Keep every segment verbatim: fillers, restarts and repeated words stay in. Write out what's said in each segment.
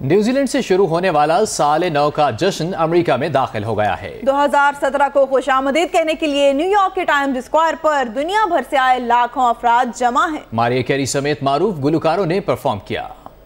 New Zealand से शुरू होने वाला साल नौ का जश्न अमेरिका में दाखिल हो गया है। दो हज़ार सत्रह को खुशामदीद कहने के लिए न्यूयॉर्क के टाइम्स स्क्वायर पर दुनिया भर से आए लाखों अफराद जमा हैं। मारिया कैरी समेत मारूफ गुलकारों ने परफॉर्म किया।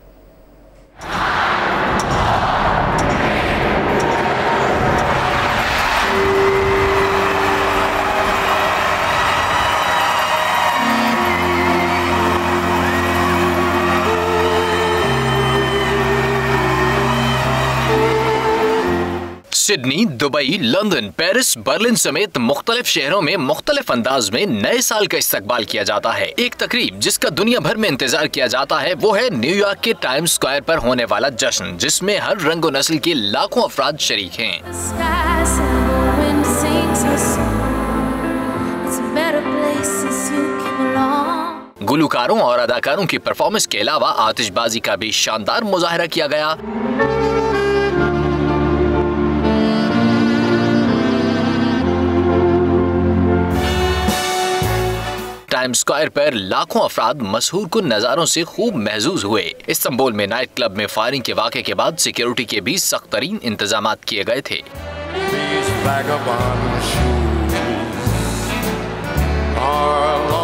Sydney, Dubai, London, Paris, Berlin समेत मुख्तलिफ शहरों में मुख्तलिफ अंदाज में नए साल का इस्तकबाल किया जाता है। एक तकरीब जिसका दुनिया भर में इंतजार किया जाता है वो है न्यूयॉर्क के टाइम्स स्क्वायर पर होने वाला जश्न, जिसमें हर रंग और नस्ल के लाखों अफराद शरीक हैं। गुलकारों और अदाकारों की परफॉर्मेंस के अलावा आतिशबाजी का भी शानदार मुजाहरा किया गया। टाइम्स स्क्वायर पर लाखों अफराद मशहूर कुन नज़ारों से खूब महजूज हुए। इस्तांबुल में नाइट क्लब में फायरिंग के वाक़े के बाद सिक्योरिटी के भी सख्त तरीन इंतजामात किए गए थे। These vagabond shoes are